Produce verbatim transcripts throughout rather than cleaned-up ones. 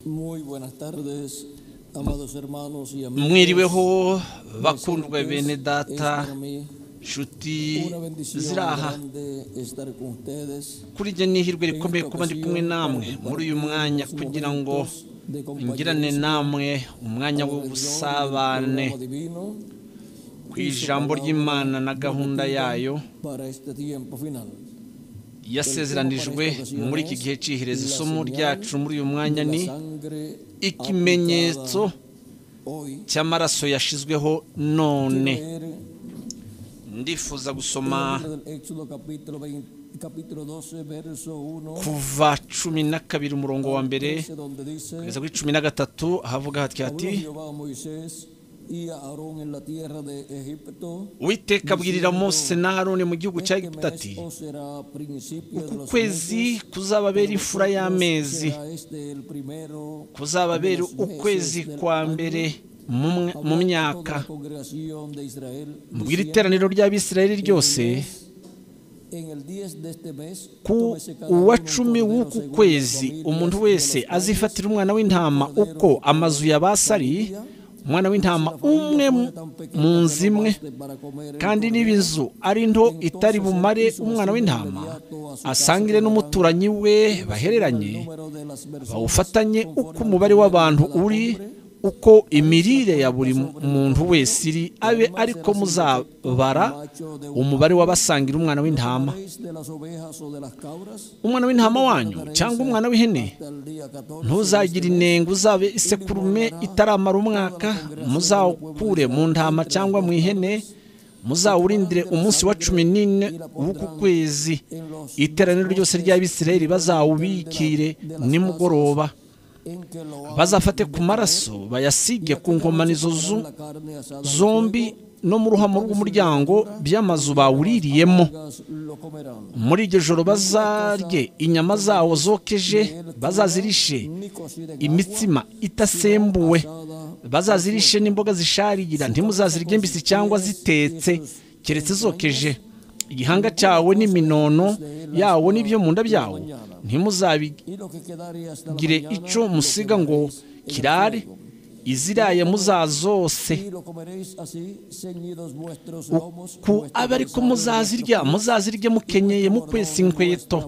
Muy buenas tardes, amados hermanos y amigos. Mwiriweho bakundwa bene data nshuti ziraha kuri jye n'ihirwe rikomeye kuba ndi kumwe namwe muri uyu mwanya kugira ngo ngirane namwe umwanya w'ubusabane ku ijambo ry'Imana na gahunda yayo yasezeranijwe muri iki gihe cy'iherezo. Isomo ryacu muri uyu mwanya ni ikimenyetso cy'amaraso yashizweho none. Ndifuza gusoma kuva cumi na kabiri umurongo wa mbere kugeza kuri cumi na gatatu ahavuga hati hati Uwiteka abwirira Mose na Aroni mu gihugu cya Egiputa ati uku kwezi kuzababera imfura y'amezi, kuzababera ukwezi kwa mbere mu myaka. Mbwira iteraniro ry'Abisirayeli ryose ku uwa cumi w'uku kwezi umuntu wese azifatira umwana w'intama uko amazu yabasari, umwana w'intama umwe mu nzu imwe, kandi n'ibinzu ari nto itari bumare umwana w'intama, asangire n'umuturanyi we bahereranye, bawufatanye uko umubare w'abantu uri, uko imirire ya buri muntu wese iri, abe ariko muzabara umubare w'abasangira umwana w'intama. Umwana w'intama wanyu cyangwa umwana w'ihene ntuzagire inenge, uzabe isekurume itaramara umwaka, muzawukure mu ntama cyangwa mu ihene, muzawurindire umunsi wa cumi n'ine w'uku kwezi. Iteraniro ryose ry'Abisirayeli bazawubikire nimugoroba, bazafate ku maraso bayasige ku nkomanizo zombi no mu ruhamo rw'umuryango by'amazu bawuririyemo. Muri iryo joro bazarye inyama zawo zokeje, bazazirishe imitsima itasembuwe, bazazirishe n'imboga zisharira, ntimuzazirye mbisi cyangwa zitetse keretse zokeje. Igihanga cyawe n'iminono yawo n'ibyo mu nda byawo ntimuzabigire icyo musiga ngo kirare, iziraye muzazose uku abe ariko muzazirya, muzazirye mukenyeye mukwesa inkweto,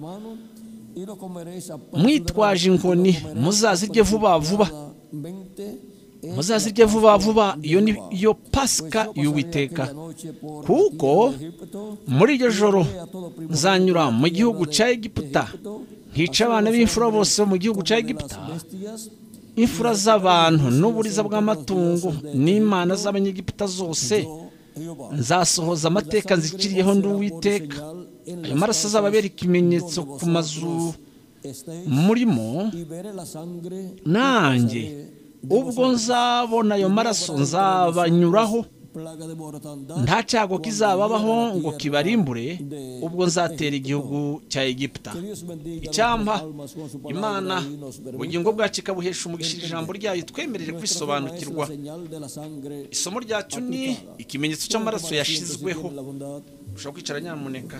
mwitwaje inkoni, muzazirye vuba vuba, muzazirye vuba vuba. Iyo ni yo Pasika y'Uwiteka, kuko muri iryo joro nzanyura mu gihugu cya Egiputa, nkica abana b'imfura bose bo mu gihugu cya Egiputa, imfura z'abantu n'uburiza bw'amatungo n'imana z'Abanyegiputa zose. Nzasohoza amateka nziciriyeho ndi Uwiteka. Ayo maraso azababera ikimenyetso ku mazu murimo, nanjye ubwo nzabona ayo maraso nzabanyuraho, nta cyago kizababaho ngo kibarimbure ubwo nzatera igihugu cya Egiputa. Icyampa Imana ubugingo bwacu ikabuhesha umugisha ijambo ryayo, twemerere kwisobanukirwa. Isomo ryacu ni ikimenyetso cy'amaraso yashizweho. Ushobora kwicara nyamuneka.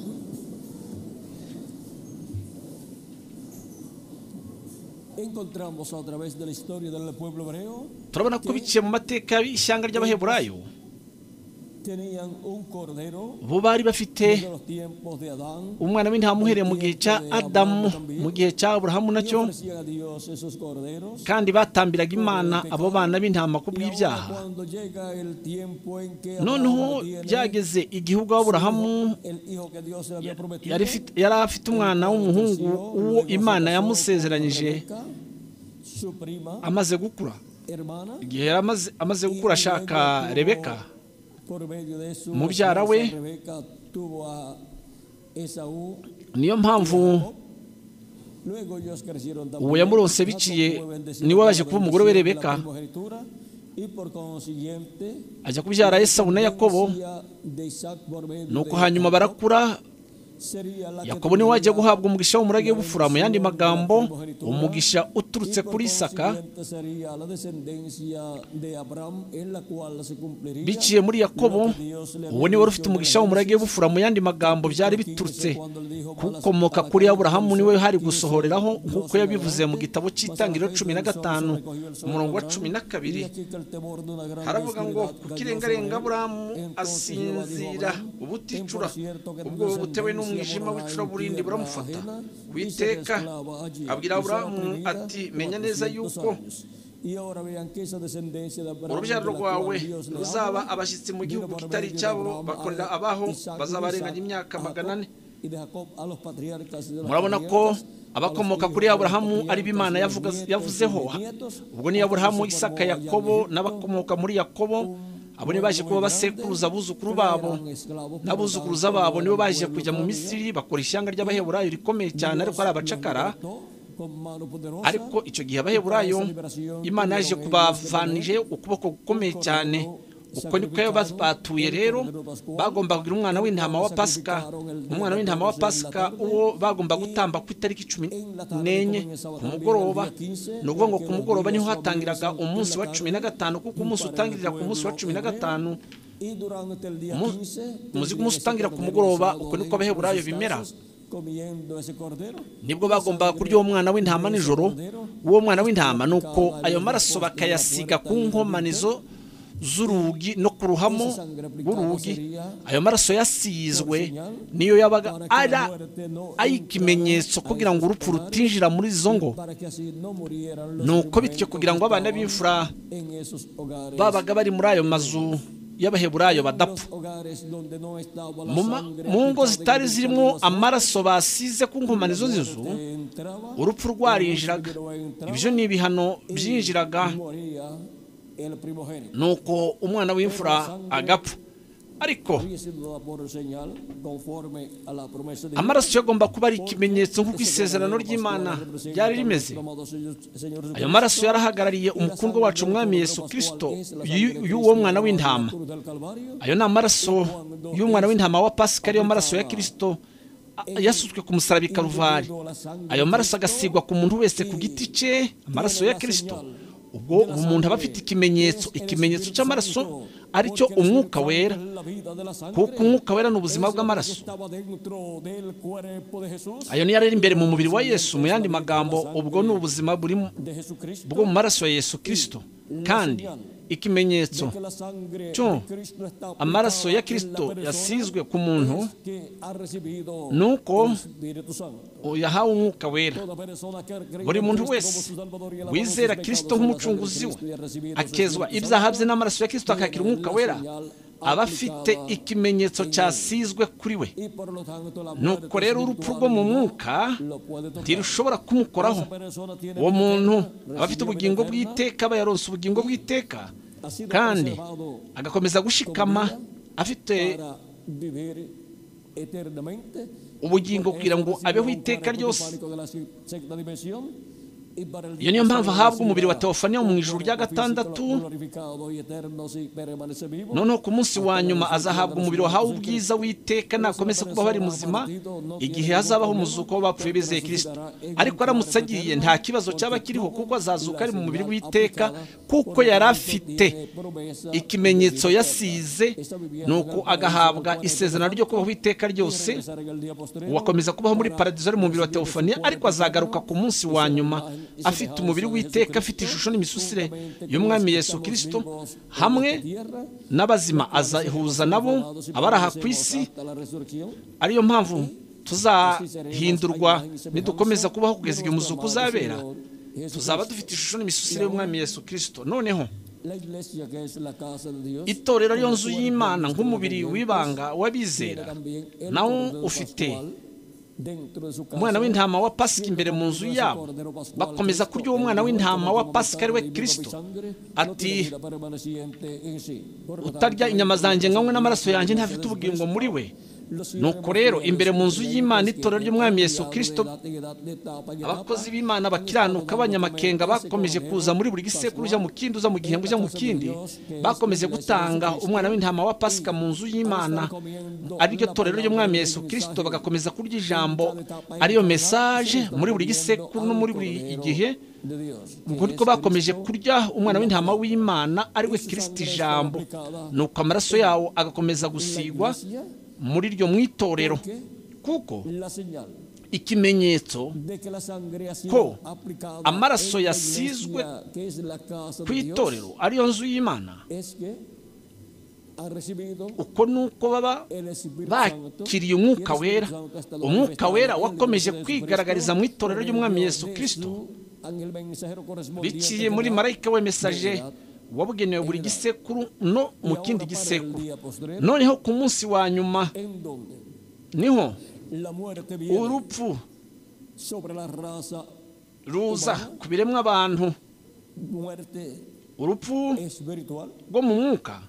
Turabona ko biciye mu mateka y'ishyanga ry'Abaheburayo, bo bari bafite umwana w'intama uhereye mu gihe cya Adamu, mu gihe cya Aburahamu nacyo, kandi batambiraga Imana abo bana b'intama ku bw'ibyaha. Noneho byageze igihugu Aburahamu yari afite umwana w'umuhungu uwo Imana yamusezeranyije amaze gukura. Igihe yari amaze gukura ashaka Rebeka mubyara we, niyo mpamvu uwo yamuronse biciye niwe waje kuba umugore we Rebeka, ajya kubyara Esawu na Yakobo. Nuko hanyuma barakura, Yakobo niwe wajya guhabwa umugisha w'umurage w'ubufura. Mu yandi magambo, umugisha uturutse kuri Isaka biciye muri Yakobo, uwo niwe wari ufite umugisha w'umurage w'ubufura. Mu yandi magambo, byari biturutse kukomoka kuri Aburahamu, niwe hari gusohoreraho nk'uko yabivuze mu gitabo cy'Itangiriro cumi na gatanu umurongo wa cumi na kabiri. Haravuga ngo ukirengarenga Aburahamu asinzira ubuticura, ubwo butewe n'umwijima w'icuraburindi buramufata. Uwiteka abwira Aburahamu ati, menya neza yuko urubyaro rwawe ruzaba abashyitsi mu gihugu kitari icyabo, bakorera abaho, bazabarenganya imyaka magana ane. Murabona ko abakomoka kuri Aburahamu ari b'Imana yavuzeho. Ubwo ni Aburahamu, Isaka, Yakobo n'abakomoka muri Yakobo. Abo ni baje kuba basekuruza abuzukuru babo, n'abuzukuruza babo nibo baje kujya mu Misiri bakora ishyanga ry'Abaheburayo rikomeye cyane, ariko ari abacakara. Ariko icyo gihe Abaheburayo Imana yaje kubavanije ukuboko gukomeye cyane. Uko niko batuye rero, bagomba kugira umwana w'intama wa Pasika. Umwana w'intama wa Pasika uwo bagomba gutamba ku itariki cumi n'enye ku mugoroba. Ni ukuvuga ngo ku mugoroba niho hatangiraga umunsi wa cumi na gatanu, kuko umunsi utangirira ku munsi wa cumi na gatanu. Muzi ko umunsi utangira ku mugoroba, uko niko Abaheburayo bimera. Nibwo bagomba kurya uwo mwana w'intama nijoro. Uwo mwana w'intama nuko ayo maraso bakayasiga ku nkomanizo z'urugi no ku ruhamo rw'urugi. Ayo maraso yasizwe niyo yabaga ari ay'ikimenyetso kugira ngo urupfu rutinjira muri izo ngo. Nuko bityo kugira ngo abana b'imfura babaga bari muri ayo mazu y'Abaheburayo badapfa. Mu ngo zitari zirimo amaraso basize ku nkomanizo z'inzu, urupfu rwarinjiraga. Ibyo ni ibihano byinjiraga, nuko umwana w'imfura agapfa. Ariko amaraso yagomba kuba ari ikimenyetso nk'uko isezerano ry'Imana ryari rimeze. Ayo maraso yarahagarariye umukundwa wacu Umwami Yesu Kristo, y'uwo mwana w'intama. Ayo ni amaraso y'umwana w'intama wa Pasika, ariyo maraso ya Kristo yasutswe ku musaraba i Karuvali. Ayo maraso agasigwa ku muntu wese ku giti cye, amaraso ya Kristo. Ubwo umuntu aba afite ikimenyetso, ikimenyetso cy'amaraso aricyo umwuka wera, kuko umwuka wera ni ubuzima bw'amaraso. Ayo niyo ari imbere mu mubiri wa Yesu. Mu yandi magambo, ubwo ni ubuzima buri bwo mu maraso ya Yesu Kristo. Kandi ikimenyetso cyo amaraso ya Kristo yasizwe ku muntu nuko yahawe umwuka wera. Buri muntu wese wizera Kristo nk'umucunguzi we, akezwa ibyaha bye n'amaraso ya Kristo, akagira umwuka wera, aba afite ikimenyetso cyasizwe kuri we. Nuko rero urupfu rwo mu mwuka ntirushobora kumukoraho. Uwo muntu aba afite ubugingo bw'iteka, aba yaronse ubugingo bw'iteka, kandi agakomeza gushikama afite ubugingo kugira ngo abeho iteka ryose. Iyo niyo mpamvu ahabwa umubiri wa Teofaniya mu ijuru rya gatandatu. Noneho ku munsi wa nyuma azahabwa umubiri wahawe ubwiza w'iteka, nakomeza kubaho ari muzima igihe hazabaho umuzuko w'abapfuye bizeye Kristo. Ariko aramutse agiye nta kibazo cyaba kiriho, kuko azazuka ari mu mubiri w'iteka, kuko yari afite ikimenyetso yasize, nuko agahabwa isezerano ryo kubaho iteka ryose. Uwakomeza kubaho muri paradizo ari mu mubiri wa Teofaniya, ariko azagaruka ku munsi wa nyuma afite umubiri w'iteka, afite ishusho n'imisusire y'Umwami Yesu Kristo, hamwe n'abazima azahuza nabo abaraha ku isi. Ariyo mpamvu tuzahindurwa nidukomeza kubaho kugeza igihe umuzuko uzabera. Tuzaba dufite ishusho n'imisusire y'Umwami Yesu Kristo. Noneho itorero ariyo nzu y'Imana nk'umubiri w'ibanga w'abizera, nawo ufite umwana w'intama wa Pasika imbere mu nzu yabo. Bakomeza kurya uwo mwana w'intama wa Pasika ari we Kristo. Ati, utarya inyama zanjye nganywe n'amaraso yanjye ntafite ubugingo muri we. nuko rero imbere mu nzu y'Imana itorero ry'umwami Yesu Kristo abakozi b'Imana bakiranuka abanyamakenga bakomeje kuza muri buri gisekuru uja mu kindi uza mu gihembwe uja mu kindi bakomeje gutanga umwana w'intama wa Pasika mu nzu y'Imana ari ryo torero ry'umwami Yesu Kristo bagakomeza kurya ijambo ariyo message muri buri gisekuru no muri buri igihe ubwo niko bakomeje kurya umwana w'intama w'Imana ari we Kristo ijambo nuko amaraso yawo agakomeza gusigwa muri ryo mwitorero kuko ikimenyetso ko amaraso yasizwe ku itorero ariyo nzu y'Imana uko nuko baba bakiriye umwuka wera umwuka wera wakomeje kwigaragariza mu itorero ry'umwami Yesu Kristo biciye muri marayika we message wabugenewe buri gisekuru no mu kindi gisekuru noneho ku munsi wa nyuma niho urupfu ruza ku biremwa abantu urupfu rwo mu mwuka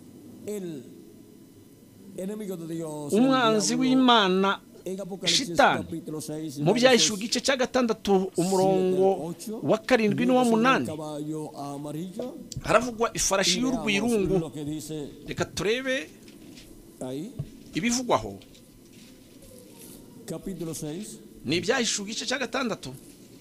umwanzi w'Imana Shitani mu byahishuwe igice cya gatandatu umurongo wa karindwi n'uwa munani haravugwa ifarashi y'urwirungu reka turebe ibivugwaho ni ibyahishuwe igice cya gatandatu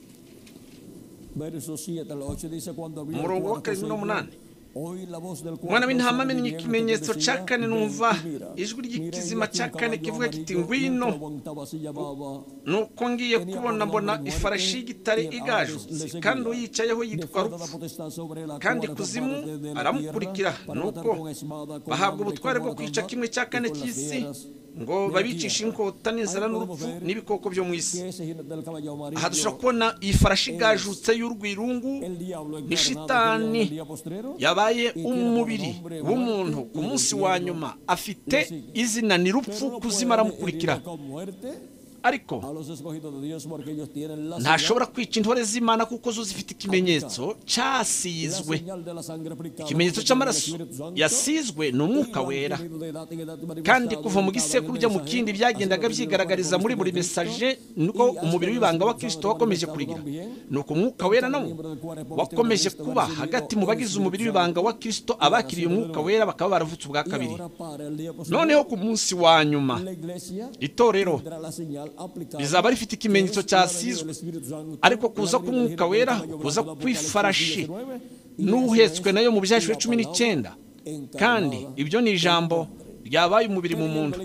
umurongo wa karindwi n'umunani umwana w'intama amenye ikimenyetso cya kane numva ijwi ry'ikizima cya kane kivuga kiti ngwino nuko ngiye kubona mbona ifarashi y'igitare igajutse kandi uyicayeho yitwa Rupfu kandi kuzimu aramukurikira nuko bahabwa ubutware bwo kwica kimwe cya kane cy'isi ngo babicishe inkota n'inzara n'urupfu n'ibikoko byo mu isi aha dushobora kubona iyi farashi igajutse y'urwirungu ni Shitani yabaye umubiri w'umuntu ku munsi wa nyuma afite izina ni Rupfu kuzima aramukurikira ariko ntashobora kwica intore z'Imana kuko zo zifite ikimenyetso cyasizwe ikimenyetso cy'amaraso yasizwe ni umwuka wera kandi kuva mu gisekuru ujya mu kindi byagendaga byigaragariza muri buri message nuko umubiri w'ibanga wa Kristo wakomeje kurigira nuko umwuka wera nawo wakomeje kuba hagati mu bagize umubiri w'ibanga wa Kristo abakiriye umwuka wera bakaba baravutse ubwa kabiri noneho ku munsi wa nyuma itorero rizaba rifite ikimenyetso cyasizwe ariko kuza k'umwuka wera kuza kwifarashi n'uhetswe nayo mu byahishuwe cumi n'icyenda kandi ibyo ni ijambo ryabaye umubiri mu muntu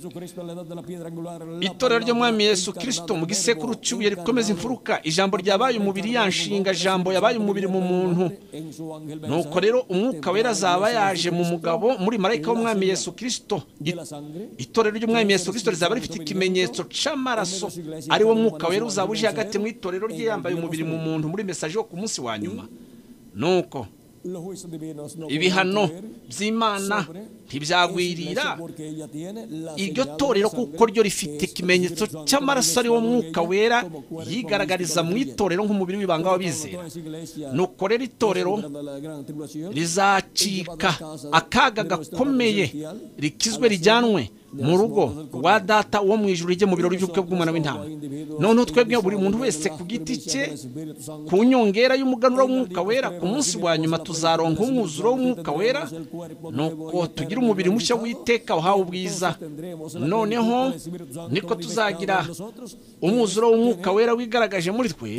itorero ry'umwami Yesu Kristo mu gisekuru cy'ubuye rikomeza imfuruka ijambo ryabaye umubiri yanshinga jambo yabaye umubiri mu muntu nuko rero umwuka wera azaba yaje mu mugabo muri marayika w'umwami Yesu Kristo itorero ry'umwami Yesu Kristo rizaba rifite ikimenyetso c'amaraso ari wo mwuka wera uzaba uje hagati mu itorero rye yambaye umubiri mu muntu muri message yo ku munsi wa nyuma nuko ibihano by'Imana ntibyagwirira iryo torero kuko ryo rifite ikimenyetso cy'amaraso ari wo mwuka wera yigaragariza mu itorero nk'umubiri w'ibanga w'abizera nuko rero itorero rizacika akaga gakomeye rikizwe rijyanwe mu rugo rwa data wo mu ijuru rijye mu birori by'ubukwe bw'umwana w'intama noneho twebwe buri muntu wese ku giti cye ku nyongera y'umuganura w'umwuka wera ku munsi wa nyuma tuzaronka umwuzuro w'umwuka wera nuko tugira umubiri mushya w'iteka wahawe ubwiza noneho niko tuzagira umwuzuro w'umwuka wera wigaragaje muri twe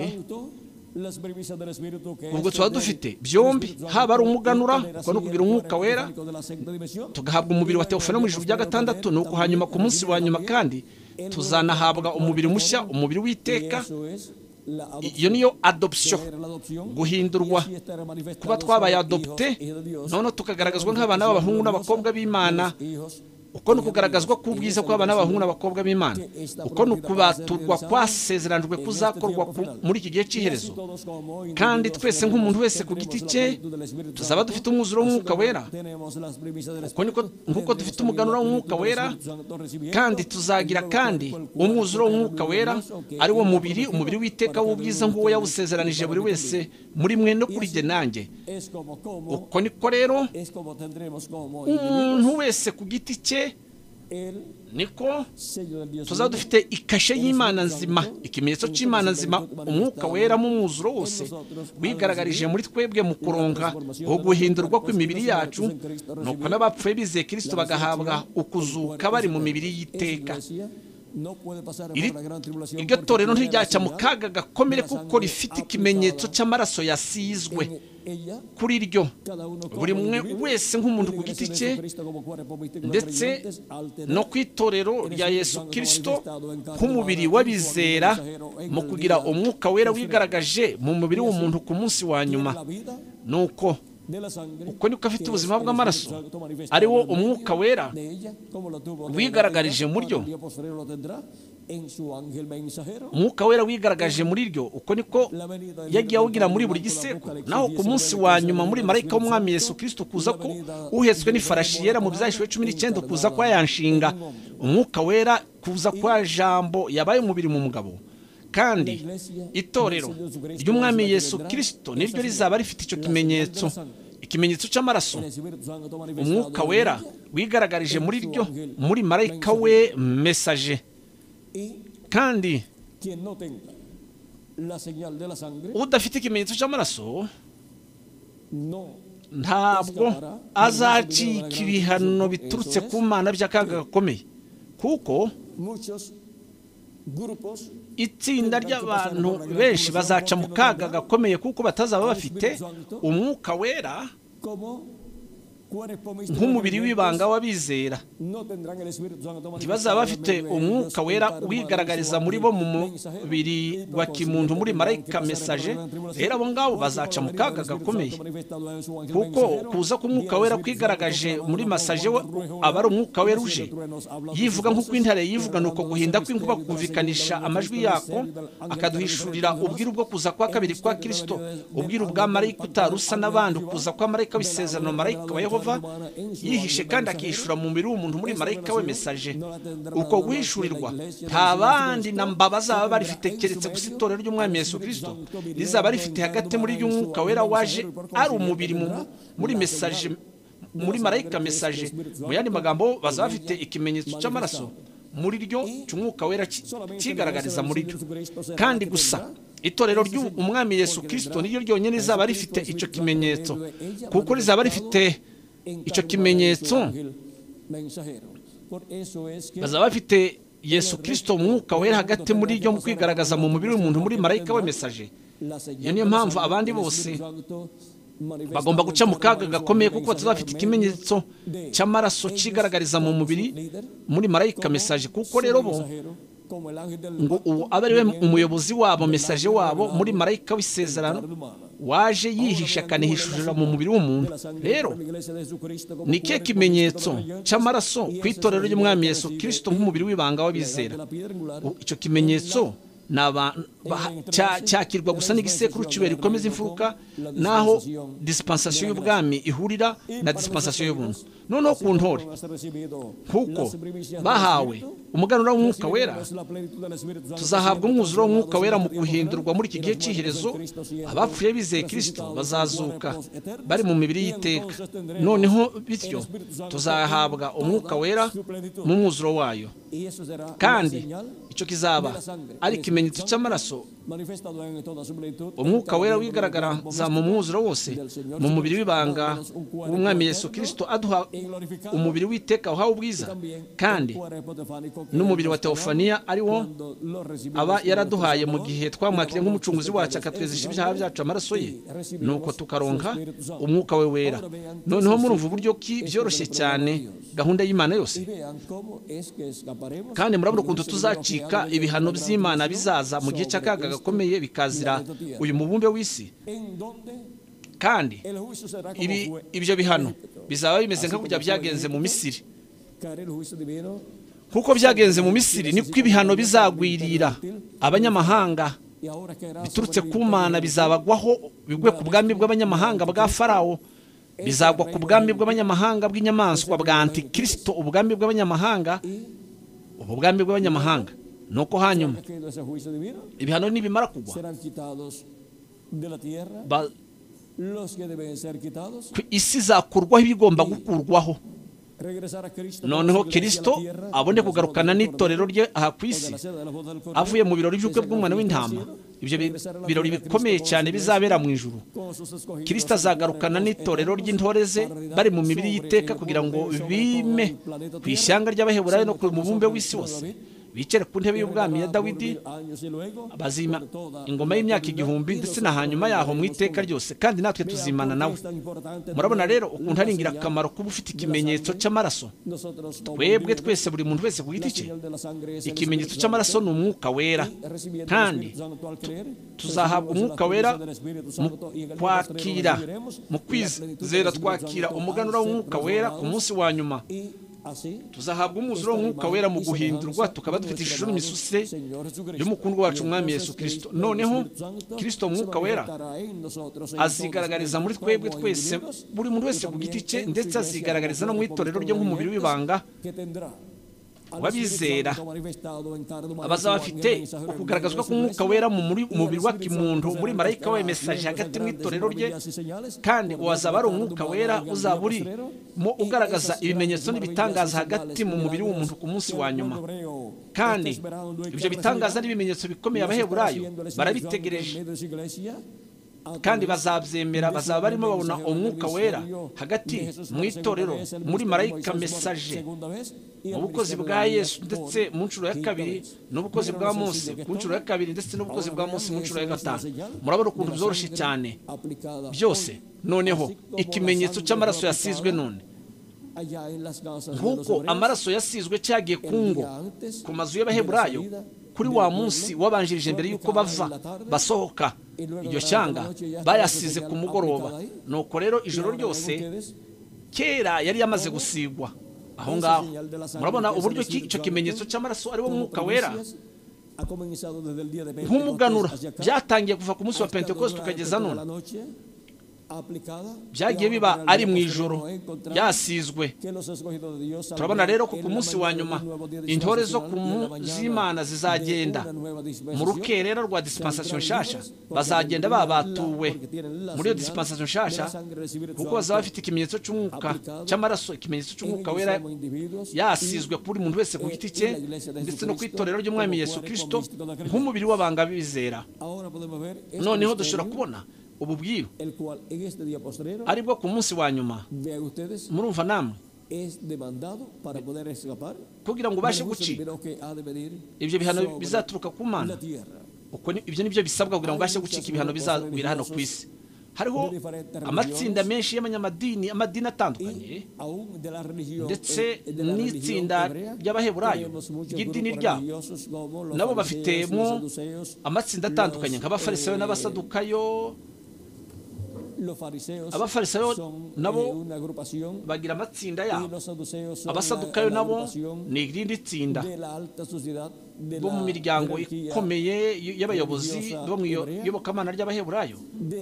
ubwo tuba dufite byombi haba ari umuganura kuko no kugira umwuka wera tugahabwa umubiri wa Teofano mu ijuru rya gatandatu nuko hanyuma ku munsi wa nyuma kandi tuzanahabwa umubiri mushya umubiri w'iteka iyo niyo adoption guhindurwa kuba twabaye adopte none tukagaragazwa nk'abana b'abahungu n'abakobwa b'Imana uko ni ukugaragazwa k'ubwiza kw'abana b'abahungu n'abakobwa b'Imana uko ni ukubaturwa kwasezeranijwe kuzakorwa muri iki gihe cy'iherezo kandi twese nk'umuntu wese ku giti cye tuzaba dufite umwuzuro w'umwuka wera uko niko nk'uko dufite umuganura w'umwuka wera kandi tuzagira kandi umwuzuro w'umwuka wera ari wo mubiri umubiri w'iteka w'ubwiza nk'uwo yawusezeranije buri wese muri mwe no kuri jye nanjye uko niko rero umuntu wese ku giti cye niko tuzaba dufite ikashe y'Imana nzima, ikimenyetso cy'Imana nzima, umwuka wera mu mwuzuro wose wigaragarije muri twebwe mu kuronka wo guhindurwa kw'imibiri yacu, nuko n'abapfuye bizeye Kristo bagahabwa ukuzuka bari mu mibiri y'iteka. Iryo torero ntiryaca mu kaga gakomere kuko rifite ikimenyetso cy'amaraso yasizwe kuri ryo. Buri umwe wese nk'umuntu ku giti cye ndetse no ku itorero rya Yesu Kristo nk'umubiri w'abizera mu kugira umwuka wera wigaragaje mu mubiri w'umuntu ku munsi wa nyuma. Nuko uko niko afite ubuzima bw'amaraso ari wo umwuka wera wigaragarije muri ryo. Umwuka wera wigaragaje muri ryo, uko niko yagiye awugira muri buri giseko. Naho ku munsi wa nyuma muri marayika w'umwami Yesu Kristo kuza ko uhetswe n'ifarashi yera mu Byahishuwe cumi n'icyenda kuza kwa yanshinga, umwuka wera kuza kwa jambo yabaye umubiri mu mugabo. Kandi itorero ry'umwami Yesu Kristo niryo rizaba rifite icyo kimenyetso, ikimenyetso cy'amaraso, umwuka wera wigaragarije muri ryo muri marayika we mesaje. Kandi udafite ikimenyetso cy'amaraso ntabwo azacika ibihano biturutse ku Mana by'akaga gakomeye, kuko itsinda ry'abantu benshi bazaca mu kaga gakomeye kuko batazaba bafite umwuka wera nk'umubiri w'ibanga w'abizera. Ntibazaba bafite umwuka wera wigaragariza muri bo mu mubiri wa kimuntu muri marayika mesaje. Rero abo ngabo bazaca mu kaga gakomeye kuko kuza k'umwuka wera kwigaragaje muri mesaje aba ari umwuka wera uje yivuga nk'uko intare yivuga, nuko guhinda kw'inkuba kumvikanisha amajwi yako, akaduhishurira ubwiru bwo kuza kwa kabiri kwa Kristo, ubwiru bwa marayika utarusa n'abandi, kuza kwa marayika w'isezerano, marayika wa Yehova yihishe kandi akishura mu mubiri w'umuntu muri marayika we mesaje. Uko guhishurirwa nta bandi na mba bazaba barifite keretse gusa itorero ry'umwami Yesu Kristo rizaba rifite hagati muri y'umwuka wera waje ari umubiri muri mesaje, muri marayika mesaje. Mu yandi magambo bazaba bafite ikimenyetso cy'amaraso muri ryo cy'umwuka wera kigaragariza muri ryo. Kandi gusa itorero ry'umwami Yesu Kristo niryo ryonyine rizaba rifite icyo kimenyetso, kuko rizaba rifite icyo kimenyetso bazaba bafite Yesu Kristo umwuka wera hagati muri ryo mu kwigaragaza mu mubiri w'umuntu muri marayika we mesaje. Iyo niyo mpamvu abandi bose bagomba guca mu kaga gakomeye kuko batazafite ikimenyetso cy'amaraso kigaragariza mu mubiri muri marayika mesaje. Kuko rero bo ngo uwo abe ari we umuyobozi wabo, mesaje wabo muri marayika w'isezerano waje yihisha akanihishurira mu mubiri w'umuntu. Rero ni ikihe kimenyetso cy'amaraso ku itorero ry'umwami Yesu Kristo nk'umubiri w'ibanga w'abizera? Icyo kimenyetso cyakirwa gusa n'igisekuru cy'ibere rikomeza imfuruka, naho dispensation y'ubwami ihurira na dispensation y'ubuntu. Noneho ku ntore kuko bahawe umuganura w'umwuka wera, tuzahabwa umwuzuro w'umwuka wera mu guhindurwa muri iki gihe cy'iherezo. Abapfuye bizeye Kristo bazazuka bari mu mibiri y'iteka, noneho bityo tuzahabwa umwuka wera mu mwuzuro wayo. Kandi icyo kizaba ari ikimenyetso cy'amaraso, umwuka wera wigaragaraza mu mwuzuro wose mu mubiri w'ibanga w'umwami Yesu Kristo, aduha umubiri w'iteka uhawe ubwiza, kandi n'umubiri wa teofaniya ari wo aba yaraduhaye mu gihe twamwakiriye nk'umucunguzi wacu, akatwezesha ibyaha byacu amaraso ye, nuko tukaronka umwuka we wera. Noneho murumva uburyo ki byoroshye cyane gahunda y'Imana yose. Kandi murabona ukuntu tuzacika ibihano by'Imana bizaza mu gihe cy'akaga gakomeye bikazira uyu mubumbe w'isi. Kandi ibi ibyo bihano bizaba bimeze nka kujya byagenze mu Misiri. Kuko byagenze mu Misiri niko ibihano bizagwirira abanyamahanga biturutse ku Mana, bizabagwaho bigwe ku bwami bw'abanyamahanga bwa Farawo, bizagwa ku bwami bw'abanyamahanga bw'inyamaswa bwa Antikristo, ubwami bw'abanyamahanga, ubu bwami bw'abanyamahanga. Nuko hanyuma ibihano nibimara kugwa, isi izakurwaho ibigomba gukurwaho, noneho Kristo abone kugarukana n'itorero rye aha ku isi avuye mu birori by'ubukwe bw'umwana w'intama. Ibyo birori bikomeye cyane bizabera mu ijuru. Kristo azagarukana n'itorero ry'intore ze bari mu mibiri y'iteka kugira ngo bime ku ishyanga ry'abaheburayo no ku mubumbe w'isi wose, bicare ku ntebe y'ubwami ya Dawidi, bazima ingoma y'imyaka igihumbi ndetse na hanyuma yaho mu iteka ryose, kandi natwe tuzimana nawe. Murabona rero ukuntu ari ingirakamaro kuba ufite ikimenyetso cy'amaraso. Twebwe twese, buri muntu wese ku giti cye, ikimenyetso cy'amaraso ni umwuka wera, kandi tuzahabwa umwuka wera mu kwakira, mu kwizera twakira umuganura w'umwuka wera ku munsi wa nyuma. Tuzahabwa umwuzuro w'umwuka wera mu guhindurwa, tukaba dufite ishusho n'imisusire y'umukundwa wacu umwami Yesu Kristo. Noneho Kristo umwuka wera azigaragariza muri twebwe twese, buri muntu wese ku giti cye, ndetse azigaragariza no mu itorero rye nk'umubiri w'ibanga w'abizera. Abazaba bafite ukugaragazwa k'umwuka wera mu mubiri wa kimuntu, muri marayika we mesaje hagati mu itorero rye, kandi uwazaba ari umwuka wera uzaba urimo ugaragaza ibimenyetso n'ibitangaza hagati mu mubiri w'umuntu ku munsi wa nyuma. Kandi ibyo bitangaza n'ibimenyetso bikomeye abaheburayo barabitegereje, kandi bazabyemera. Bazaba barimo babona umwuka wera hagati mu itorero, muri marayika mesaje, mu bukozi bwa Yesu ndetse mu nshuro ya kabiri, n'ubukozi bwa Mose ku nshuro ya kabiri, ndetse n'ubukozi bwa Mose mu nshuro ya gatanu. Murabona ukuntu byoroshye cyane byose. Noneho ikimenyetso cy'amaraso yasizwe none, nk'uko amaraso yasizwe cyagiye ku ngo, ku mazu y'abaheburayo, kuri wa munsi wabanjirije mbere y'uko bava basohoka iryo shyanga, bayasize ku mugoroba. Nuko rero ijoro ryose kera yari yamaze gusigwa aho ngaho. Murabona uburyo icyo kimenyetso cy'amaraso ari wo mwuka wera nk'umuganura byatangiye kuva ku munsi wa Pentekoste ukageza none. Byagiye biba ari mu ijoro yasizwe. Turabona rero ko ku munsi wa nyuma intore zo ku z'Imana zizagenda mu rukerera rwa dispensation nshasha, bazagenda babatuwe muri iyo dispensation nshasha, kuko bazaba bafite ikimenyetso cy'umwuka cy'amaraso, ikimenyetso cy'umwuka wera yasizwe kuri muntu wese ku giti cye, ndetse no ku itorero ry'umwami Yesu Kristo nk'umubiri w'abanga bizera. Noneho dushobora kubona ubu bwiru aribwo ku munsi wa nyuma. Murumva namwe kugira ngo ubashe gucika ibyo bihano bizaturuka ku Mana, uko ibyo nibyo bisabwa kugira ngo ubashe gucika ibihano bizabira hano ku isi. Hariho amatsinda menshi y'abanyamadini, amadini atandukanye, ndetse n'itsinda ry'abaheburayo ry'idini ryabo, nabo bafitemo amatsinda atandukanye nk'abafarisayo n'abasadukayo. Abafarisayo nabo bagira amatsinda yabo, abasadukayo nabo ni irindi tsinda bo mu miryango ikomeye y'abayobozi bo mu iyobokamana ry'abaheburayo.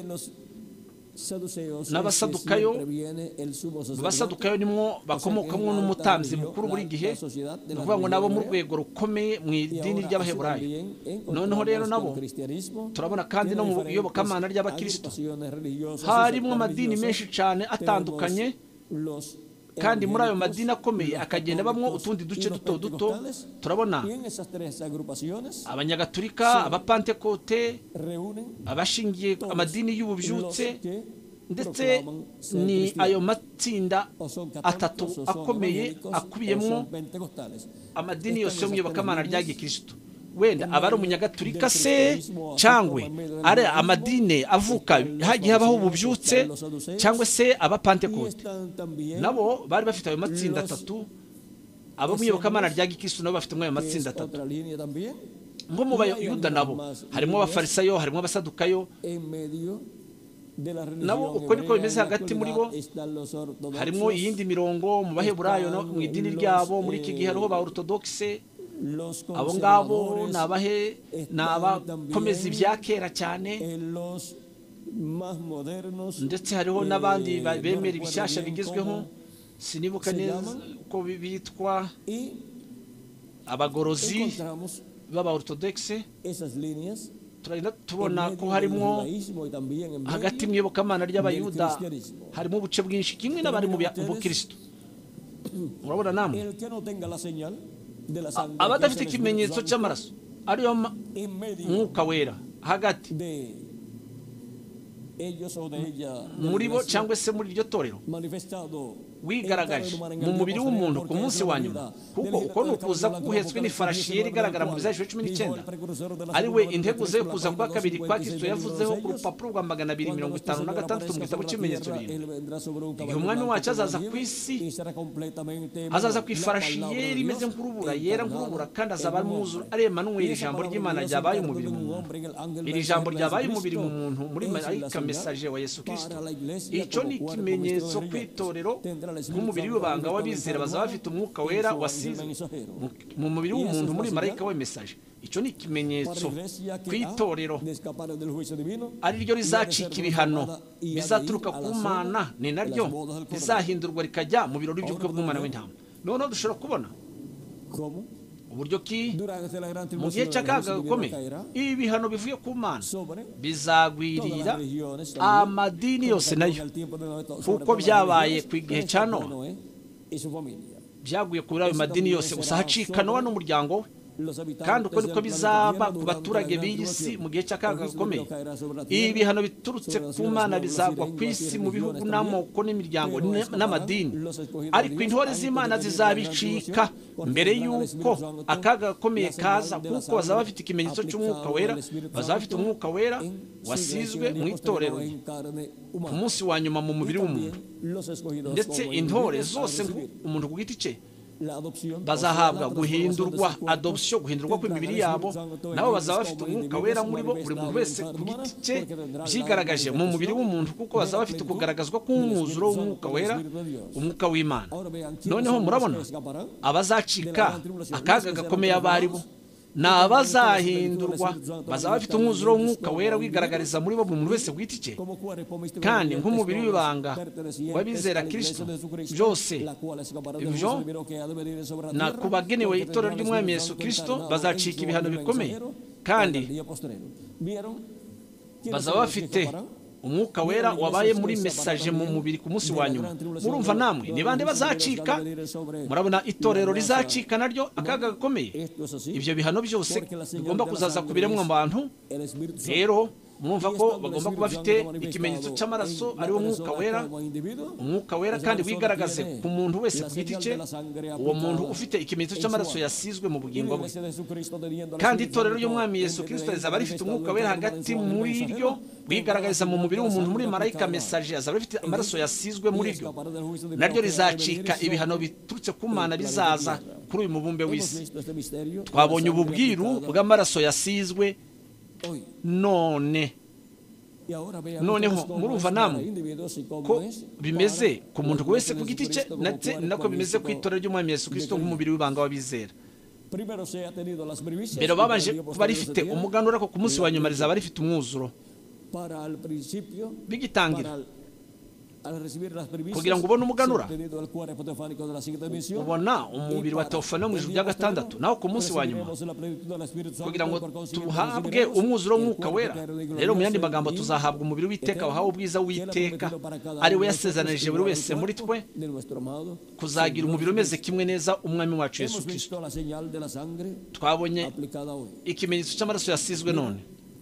N'abasadukayo, abasadukayo nimwo bakomokamwo n'umutambyi mukuru buri gihe, ni ukuvuga ngo nabo mu rwego rukomeye mu idini ry'abaheburayo. Noneho rero nabo turabona kandi no mu iyobokamana ry'abakristo harimo amadini menshi cyane atandukanye, kandi muri ayo madini akomeye akagenda bamwo utundi duce duto duto. Turabona abanyagatulika, abapantekote, abashingiye amadini y'ububyutse, ndetse ni ayo matsinda atatu akomeye akubiyemo amadini yose yo mu iyobokamana rya Gikristo. Wenda aba ari umunyagatulika se, cyangwa ari amadini avuka hagiye habaho ububyutse, cyangwa se abapantekote, nabo bari bafite ayo matsinda atatu. Abo mu iyobokamana rya Gikristo nabo bafite ayo matsinda atatu. Nko mu Bayuda nabo harimo abafarisayo, harimo abasadukayo, nabo uko niko bimeze hagati muri bo. Harimo iyindi mirongo mu baheburayo no mu idini ryabo. Muri iki gihe hariho ba orthodoxe, abo ngabo nabahe nabakomeza ibya kera cyane, ndetse hariho n'abandi bemera ibishyashya bigezweho. Sinibuka neza uko bitwa, abagorozi b'aba orthodoxe. Turagenda tubona ko harimo hagati mu iyobokamana ry'abayuda harimo ubuce bwinshi, kimwe n'abari mu Bukristo. murabona namwe El que no tenga la señal de la sangre, abadafite que es el ikimenyetso Espíritu cy'amaraso ariyo ma- Santo, en medio mwuka wera hagati de ellos o de ella, de la muri bo iglesia, cyangwa se muri iryo torero manifestado wigaragaje mu mubiri w'umuntu ku munsi wa nyuma, kuko uko ni ukuza kuhetswe n'ifarashi yera igaragara mu bizajijwe cumi n'icyenda ari we integuza yo kuza kwa kabiri kwa Kristo yavuzeho ku rupapuro rwa magana abiri mirongo itanu na gatandatu mu gitabo cy'ibimenyetso birindwi. Igihe umwami wacu azaza ku isi, azaza ku ifarashi yera imeze nk'urubura, yera nk'urubura, kandi azaba ari umwuzure ari Emanuweli, ijambo ry'Imana ryabaye umubiri mu muntu. Iri jambo ryabaye umubiri mu muntu muri marayika mesaje wa Yesu Kristo. Icyo ni ikimenyetso ku itorero nk'umubiri w'ibanga w'abizera bazaba bafite umwuka wera wasizwe mu mubiri w'umuntu muri marayika we mesaje. Icyo ni ikimenyetso ku itorero ari ryo rizacika ibihano bizaturuka ku Mana, ni naryo rizahindurwa rikajya mu birori by'ubukwe bw'umwana w'intama. Noneho dushobora kubona uburyo ki mu gihe cy'akaga gakomeye ibi bihano bivuye ku Mana bizagwirira amadini yose nayo, kuko byabaye ku gihe cya Nowa, byaguye kuri ayo madini yose, gusa hacika Nowa n'umuryango we. Kandi uko niko bizaba ku baturage b'iyi si mu gihe cy'akaga gakomeye. Ibi bihano biturutse ku Mana bizagwa ku isi mu bihugu n'amoko n'imiryango n'amadini, ariko intore z'Imana zizabicika mbere y'uko akaga gakomeye kaza, kuko bazaba bafite ikimenyetso cy'umwuka wera, bazaba bafite umwuka wera wasizwe mu itorero ku munsi wa nyuma mu mubiri w'umuntu. Ndetse intore zose umuntu ku giti cye bazahabwa guhindurwa, adoption, guhindurwa kw'imibiri yabo, nabo bazaba bafite umwuka wera muri bo, buri muntu wese ku giti cye byigaragaje mu mubiri w'umuntu, kuko bazaba bafite kugaragazwa k'umwuzuro w'umwuka wera, umwuka w'Imana. Noneho murabona abazacika akaga gakomeye abari bo ni abazahindurwa, bazaba bafite umwuzuro w'umwuka wera wigaragariza muri bo, buri muntu wese ku giti cye, kandi nk'umubiri w'ibanga w'abizera Kristo. Byose ibyo na ku bagenewe itorero ry'umwami Yesu Kristo bazacika ibihano bikomeye, kandi bazaba bafite umwuka wera wabaye muri mesaje mu mubiri ku munsi wa nyuma. Murumva namwe ni bande bazacika? Murabona itorero rizacika naryo akaga gakomeye. Ibyo bihano byose bigomba kuzaza ku biremwa abantu. Rero murumva ko bagomba kuba bafite ikimenyetso cy'amaraso ari wo mwuka wera, umwuka wera kandi wigaragaze ku muntu wese ku giti cye, uwo muntu ufite ikimenyetso cy'amaraso yasizwe mu bugingo bwe. Kandi itorero ry'umwami Yesu Kristo rizaba rifite umwuka wera hagati muri ryo wigaragariza mu mubiri w'umuntu muri marayika mesaje, azaba rifite amaraso yasizwe muri ryo, naryo rizacika ibihano biturutse ku Mana bizaza kuri uyu mubumbe w'isi. Twabonye ububwiru bw'amaraso yasizwe none noneho murumva namwe ko bimeze ku muntu wese ku giti cye, ndetse nako bimeze ku itorero ry'umwami Yesu Kristo nk'umubiri w'ibanga w'abizera. Mbere babanje kuba rifite umuganura, ko ku munsi wa nyuma rizaba rifite umwuzuro bigitangira. Kugira ngo ubone umuganura ubona umubiri wa teofani mu ijuru rya gatandatu, naho ku munsi wa nyuma kugira ngo tuhabwe umwuzuro w'umwuka wera. Rero mu yandi magambo tuzahabwa umubiri w'iteka wahawe ubwiza w'iteka, ari we yasezanirije buri wese muri twe kuzagira umubiri umeze kimwe neza umwami wacu Yesu Kristo. Twabonye ikimenyetso cy'amaraso yasizwe none.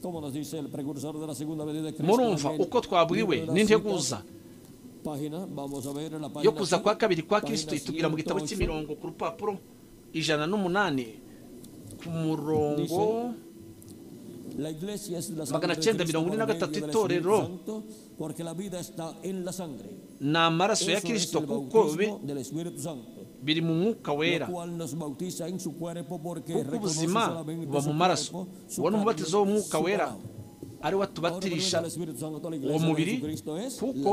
Murumva uko twabwiwe n'integuza yo kuza kwa kabiri kwa Kristo itubwira mu gitabo cy'imirongo ku rupapuro ijana n'umunani ku murongo magana cyenda mirongo ine na gatatu. Itorero ni amaraso ya Kristo kuko biri mu mwuka wera, kuko ubuzima buba mu maraso. Uwo ni umubatizo w'umwuka wera ari watubatirisha uwo mubiri, kuko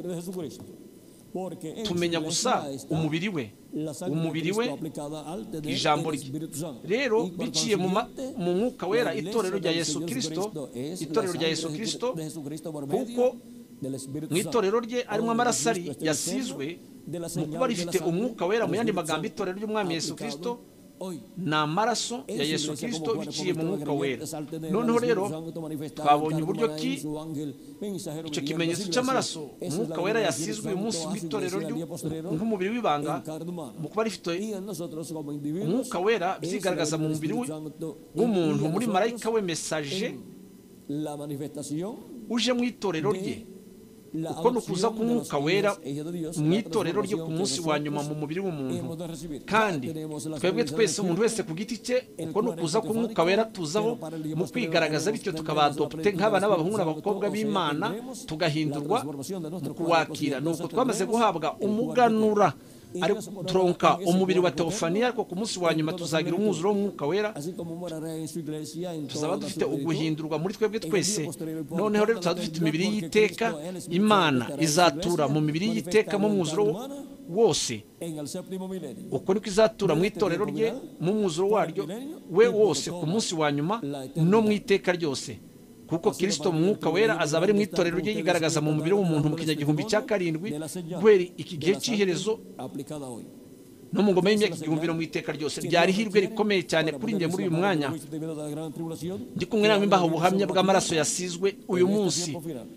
tumenya gusa umubiri we, umubiri we ijambo rye. Rero biciye mu mwuka wera itorero rya Yesu Kristo, itorero rya Yesu Kristo, kuko mu itorero rye arimo amarasari yasizwe mu kuba rifite umwuka wera. Mu yandi magambo itorero ry'umwami Yesu Kristo ni amaraso ya Yesu Kristo biciye mu mwuka wera. Noneho rero twabonye uburyo ki icyo kimenyetso cy'amaraso umwuka wera yasizwe uyu munsi mu itorero nk'umubiri w'ibanga mu kuba rifite umwuka wera byigaragaza mu mubiri w'umuntu muri marayika we mesaje uje mu itorero rye. Uko ni ukuza k'umwuka wera mu itorero rye ku munsi wa nyuma mu mubiri w'umuntu. Kandi twebwe twese umuntu wese ku giti cye, uko ni ukuza k'umwuka wera tuzaho mu kwigaragaza, bityo tukabadopte nk'abana b'abahungu n'abakobwa b'Imana, tugahindurwa mu kuwakira. Nuko twamaze guhabwa umuganura ari turonka umubiri wa teofaniya, ariko ku munsi wa nyuma tuzagira umwuzuro w'umwuka wera, tuzaba dufite uguhindurwa muri twebwe twese. Noneho rero tuzaba dufite imibiri y'iteka. Imana izatura mu mibiri y'iteka mu mwuzuro wose. Uko niko izatura mu itorero rye mu mwuzuro waryo we wose ku munsi wa nyuma no mu iteka ryose, kuko Kristo mu mwuka wera azaba ari mu itorero rye yigaragaza mu mubiri w'umuntu mu kinyagihumbi cya karindwi guhera iki gihe cy'iherezo no mu ngoma y'imyaka igihumbi no mu iteka ryose. Ryari ihirwe rikomeye cyane kuri njye muri uyu mwanya ndi kumwe namwe mbaha ubuhamya bw'amaraso yasizwe uyu munsi.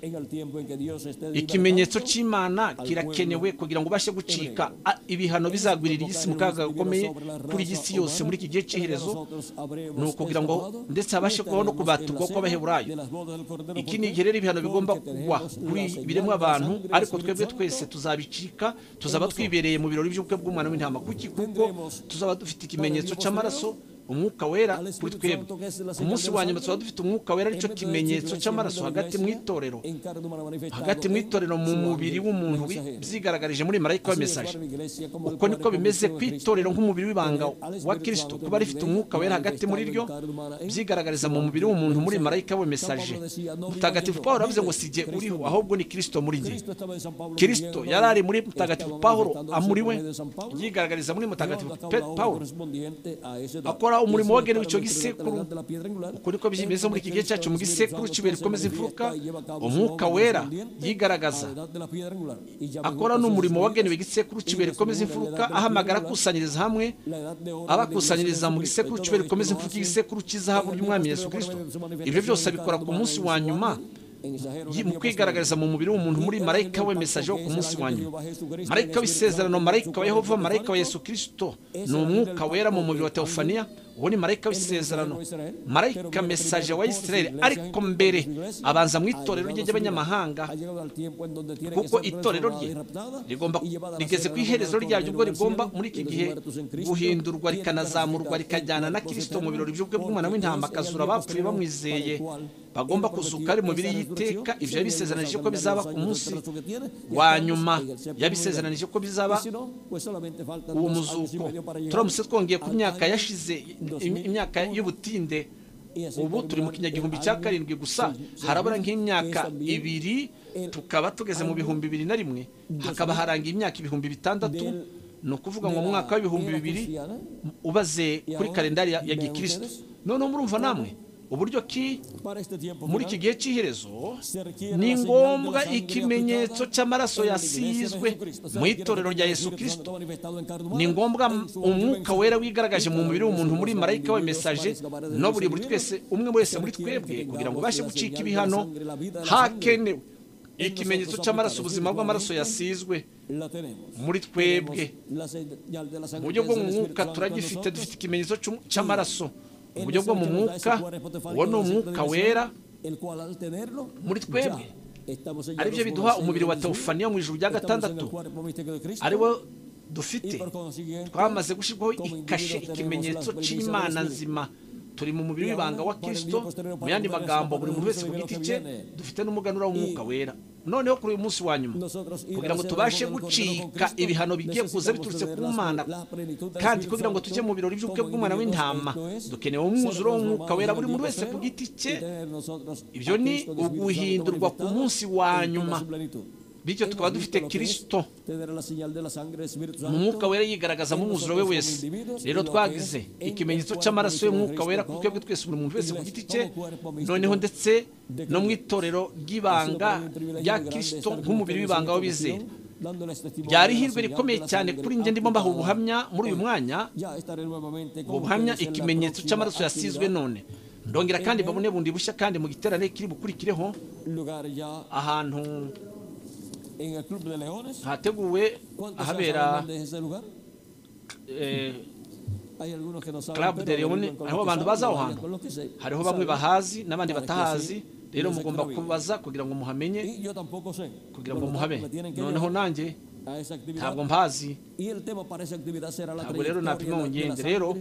Ikimenyetso cy'Imana kirakenewe kugira ngo ubashe gucika ibihano bizagwirira isi mu kaga gakomeye kuri isi yose muri iki gihe cy'iherezo. Ni ukugira ngo ndetse habashe kubaho no kubaturwa kw'Abaheburayo. Iki ni igihe rero ibihano bigomba kugwa kuri biremwa abantu, ariko twebwe twese tuzabicika, tuzaba twibereye mu birori by'ubukwe bw'umwana w'intama. Kuki? Kuko tuzaba dufite ikimenyetso cy'amaraso umwuka wera kuri twebwe. Ku munsi wa nyuma tuzaba dufite umwuka wera, aricyo kimenyetso cy'amaraso hagati mu itorero, hagati mu itorero mu mubiri w'umuntu byigaragarije muri marayika wa mesaje. Uko niko bimeze ku itorero nk'umubiri w'ibanga wa Kristo, kuba rifite umwuka wera hagati muri ryo byigaragariza mu mubiri w'umuntu muri marayika wa mesaje. Mutagatifu Pawulo avuze ngo sijye uriho, ahubwo ni Kristo muri jye. Kristo yari ari muri Mutagatifu Pawulo, amuri we yigaragariza muri Mutagatifu Pawulo, akora umurimo wagenewe icyo gisekuru. Uko niko bimeze muri iki gihe cyacu mu gisekuru cy'ibuye rikomeza imfuruka. Umwuka wera yigaragaza, akora n'umurimo wagenewe igisekuru cy'ibuye rikomeza imfuruka, ahamagara akusanyiriza hamwe abakusanyiriza mu gisekuru cy'ibuye rikomeza imfuruka igisekuru cy'izahabu ry'Umwami Yesu Kristo. Ibyo byose abikora ku munsi wa nyuma mu kwigaragariza mu mubiri w'umuntu muri marayika we mesaje wo ku munsi wa nyuma. Marayika w'isezerano, marayika wa Yehova, marayika wa Yesu Kristo ni umwuka wera mu mubiri wa teofaniya. Uwo ni marayika w'isezerano, marayika mesaje wa Isirayeli, ariko mbere abanza mu itorero rye ry'abanyamahanga, kuko itorero rye rigomba rigeze ku iherezo ryaryo, ubwo rigomba muri iki gihe guhindurwa rikanazamurwa rikajyana na Kristo mu birori by'ubukwe bw'umwana w'intama, akazura abapfuye bamwizeye, bagomba kuzuka ari mu mubiri y'iteka. Ibyo yabisezeranije ko bizaba ku munsi wa nyuma, yabisezeranije ko bizaba uwo muzuko. Turamutse twongeye ku myaka yashize, imyaka y'ubutinde, ubu turi mu kinyagihumbi cya karindwi gusa, harabura nk'imyaka ibiri tukaba tugeze mu bihumbi bibiri na rimwe, hakaba harangiye imyaka ibihumbi bitandatu. Ni ukuvuga ngo mu mwaka w'ibihumbi bibiri ubaze kuri kalendari ya gikristo. Noneho murumva namwe uburyo ki muri iki gihe cy'iherezo ni ngombwa ikimenyetso cy'amaraso yasizwe mu itorero rya Yesu Kristo. Ni ngombwa umwuka wera wigaragaje mu mubiri w'umuntu muri marayika we mesaje, no buri buri twese umwe wese muri twebwe, kugira ngo bashe gucika ibihano. Hakenewe ikimenyetso cy'amaraso, ubuzima bw'amaraso yasizwe muri twebwe. Mu buryo bwo mu mwuka turagifite, dufite ikimenyetso cy'amaraso. Mu buryo bwo mu mwuka, uwo ni umwuka wera muri twebwe, aribyo biduha umubiri wa teofaniya mu ijuru rya gatandatu, ariwo dufite. Twamaze gushyirwaho ikashe, ikimenyetso cy'Imana nzima. Turi mu mubiri w'ibanga wa Kristo. Mu yandi magambo, buri muntu wese ku giti cye dufite n'umuganura w'umwuka wera. Noneho kuri uyu munsi wa nyuma, kugira ngo tubashe gucika ibihano bigiye kuza biturutse ku Mana, kandi kugira ngo tujye mu birori by'ubukwe bw'umwana w'intama, dukeneye umwuzuro w'umwuka wera buri muntu wese ku giti cye. Ibyo ni uguhindurwa ku munsi wa nyuma. Bityo tukaba dufite Kristo mu mwuka wera yigaragaza mu mwuzuro we wese. Rero twagize ikimenyetso cy'amaraso y'umwuka wera kuri twebwe twese, buri muntu wese ku giti cye. Noneho ndetse no mu itorero ry'ibanga rya Kristo nk'umubiri w'ibanga w'abizera, byari ihirwe rikomeye cyane kuri njye ndimo mbaha ubuhamya muri uyu mwanya, ubuhamya ikimenyetso cy'amaraso yasizwe none ndongera kandi babone bundi bushya kandi mu giterane kiri bukurikireho ahantu hateguwe ahabera Club de Leone, aho abantu baza aho hantu hariho bamwe bahazi n'abandi batahazi, rero mugomba kubaza kugira ngo muhamenye, kugira ngo muhabe. Noneho nanjye ntabwo mpazi, ntabwo rero napima ngo ngende, rero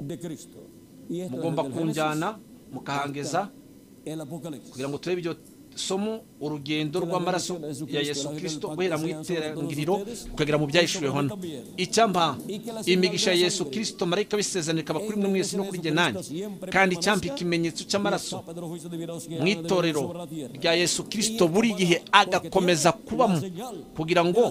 mugomba kunjyana mukahangeza kugira ngo turebe ibyo somo, urugendo rw'amaraso ya Yesu Kristo guhera mu iterangiriro ukagera mu byahishuriwe hano. Icyampa imigisha ya Yesu Kristo marayika bisezerano ikaba kuri mwe mwese no kuri jye nanjye, kandi icyampa ikimenyetso cy'amaraso mu itorero rya Yesu Kristo buri gihe agakomeza kubamo kugira ngo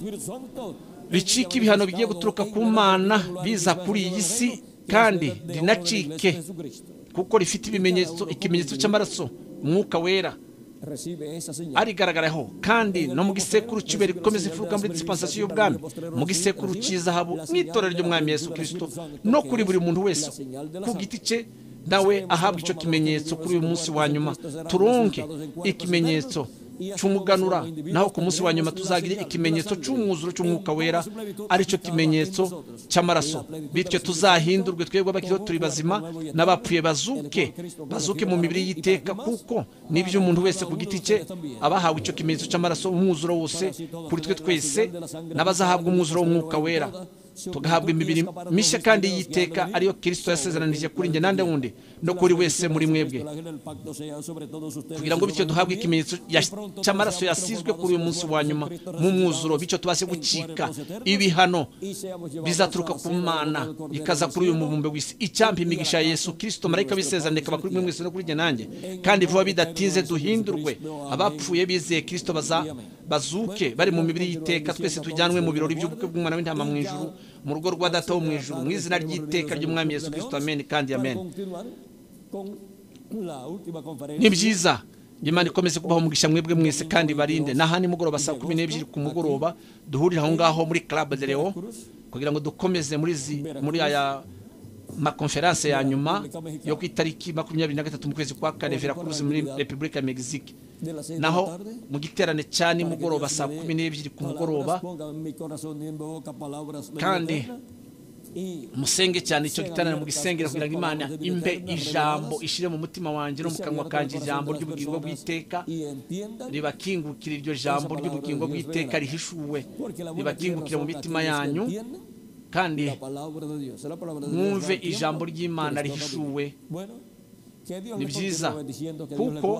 ricike ibihano bigiye guturuka ku Mana biza kuri iyi si, kandi rinacike kuko rifite ibimenyetso, ikimenyetso cy'amaraso umwuka wera arigaragaraho, kandi no mu gisekuru cy'ibere gikomeza ifuruka muri dispensation y'ubwami, mu gisekuru cy'izahabu mu itorero ry'umwami Yesu Kristo, no kuri buri muntu wese ku giti cye nawe ahabwa icyo kimenyetso kuri uyu munsi wa nyuma. Turonke ikimenyetso cy'umuganura, naho ku munsi wa nyuma tuzagira ikimenyetso cy'umwuzuro cy'umwuka wera, aricyo kimenyetso cy'amaraso, bityo tuzahindurwe twebwe abakiriho turi bazima, n'abapfuye bazuke bazuke mu mibiri y'iteka, kuko nibyo umuntu wese ku giti cye abahawe icyo kimenyetso cy'amaraso, umwuzuro wose kuri twe twese, n'abazahabwa umwuzuro w'umwuka wera tugahabwa imibiri mishya kandi y'iteka, ariyo Kristo yasezeranije kuri njye nande wundi no kuri wese muri mwebwe, kugira ngo bityo duhabwe ikimenyetso cy'amaraso yasizwe kuri uyu munsi wa nyuma mu mwuzuro, bityo tubashe gucika ibihano bizaturuka ku Mana ikaza kuri uyu mubumbe w'isi. Icyampa imigisha ya Yesu Kristo marayika bisezerano ikaba kuri mwe mwese no kuri jye nanjye, kandi vuba bidatinze duhindurwe, abapfuye bizeye Kristo baza bazuke bari mu mibiri y'iteka, twese tujyanwe mu birori by'ubukwe bw'umwana w'intama mu ijuru, mu rugo rwa Data wo mu ijuru, mu izina ry'iteka ry'umwami Yesu Kristo, amen kandi amen. Ni byiza Imana ikomeze kubaho umugisha mwebwe mwese kandi barinde. Nahani mugoroba saa kumi n'ebyiri ku mugoroba duhurira aho ngaho muri Club de Leone kugira ngo dukomeze muri zi, muri aya ma conference ya nyuma yo ku itariki makumyabiri na gatatu mu kwezi kwa kane Veracruz muri Repubulika ya Mexique. Naho mu giterane cyane mugoroba saa kumi n'ebyiri ku mugoroba, kandi musenge cyane icyo giterane mu gisengera kugira ngo Imana imbe ijambo ishire mu mutima wanjye no mu kanwa kanje, ijambo ry'ubugingo bw'iteka ribakingukira, iryo jambo ry'ubugingo bw'iteka rihishuwe ribakingukira mu mitima yanyu, kandi mwumve ijambo ry'Imana rihishuwe. Ni byiza kuko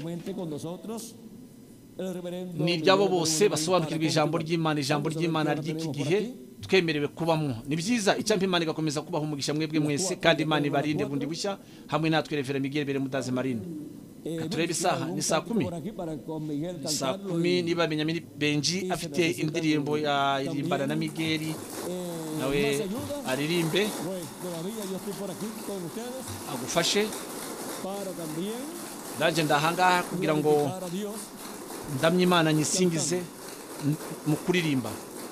ni ibyabo bose basobanukirwa ijambo ry'Imana, ijambo ry'Imana ry'iki gihe twemerewe kubamo. Ni byiza icyampa Imana igakomeza kubaho umugisha mwebwe mwese, kandi Imana ibarinde bundi bushya hamwe natwe Reverend Miguel Bere Mudaze Marine. Katurebe isaha ni saa kumi, saa kumi niba Benyamini Benji afite indirimbo ya irimbana na Miguel nawe aririmbe agufashe, ndaje ndahangaha kugira ngo ndamye Imana nyisingize mu kuririmba,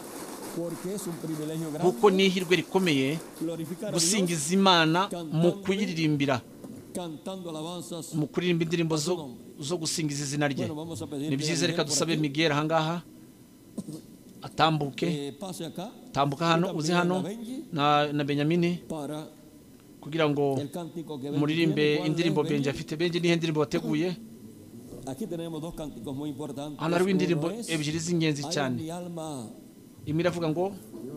kuko ni ihirwe rikomeye gusingiza Imana mu kuyiririmbira, mu kuririmba indirimbo zo, zo gusingiza izina rye. Ni byiza, reka dusabe Miguel ahangaha atambuke, tambuka hano uzi hano na, na Benyamini kugira ngo muririmbe indirimbo Benji afite. Benji nihe ndirimbo wateguye? Hano hariho indirimbo ebyiri z'ingenzi cyane. Imwe iravuga ngo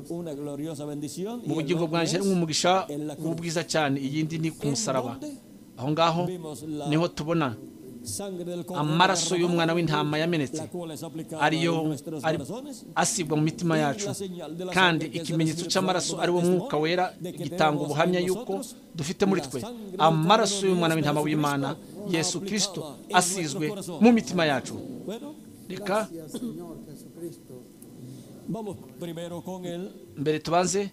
mu bugingo bwanjye harimo umugisha w'ubwiza cyane, iyindi ni ku musaraba. Aho ngaho niho tubona amaraso y'umwana w'intama yamenetse, ariyo ari asibwa mu mitima yacu, kandi ikimenyetso cy'amaraso ari wo mwuka wera gitanga ubuhamya yuko dufite muri twe amaraso y'umwana w'intama w'Imana Yesu Kristo asizwe mu mitima yacu. Reka mbere tubanze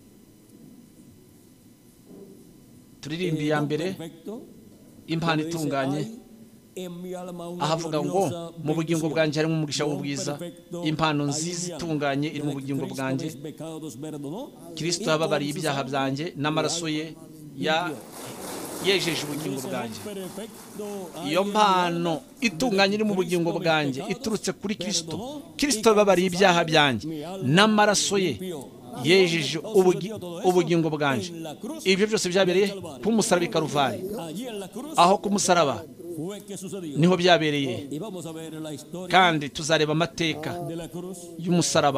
turirimbi ya mbere impano itunganye ahavuga ngo mu bugingo bwanjye harimo umugisha w'ubwiza, impano nziza itunganye iri mu bugingo bwanjye. Kristo yababariye ibyaha byanjye n'amaraso ye ya yejeje ubugingo bwanjye. Iyo mpano itunganye iri mu bugingo bwanjye iturutse kuri Kristo. Kristo yababariye ibyaha byanjye n'amaraso ye yejeje ubugingo bwanjye. Ibyo byose byabereye ku musaraba i Karuvari. Aho ku musaraba niho byabereye, kandi tuzareba amateka y'umusaraba.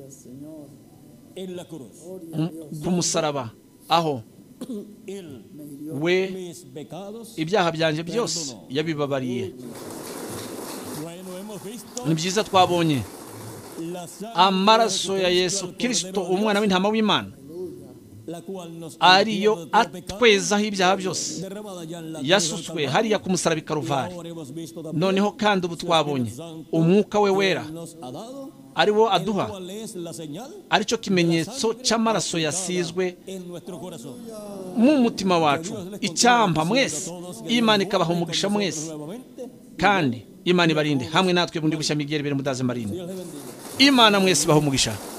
Ku musaraba aho we ibyaha byanjye byose yabibabariye. Ni byiza twabonye amaraso ya Yesu Kristo, umwana w'intama w'Imana, ariyo atwezaho ibyaha byose, yasutswe hariya ku musaraba i Karuvari. Noneho kandi ubu twabonye umwuka we wera ari wo aduha, ari cyo kimenyetso cy'amaraso yasizwe mu mutima wacu. Icyampa mwese Imana ikabaha umugisha mwese, kandi Imana ibarinde hamwe natwe bundi bushya Miguel bere mudaze marinde. Imana mwese baha umugisha.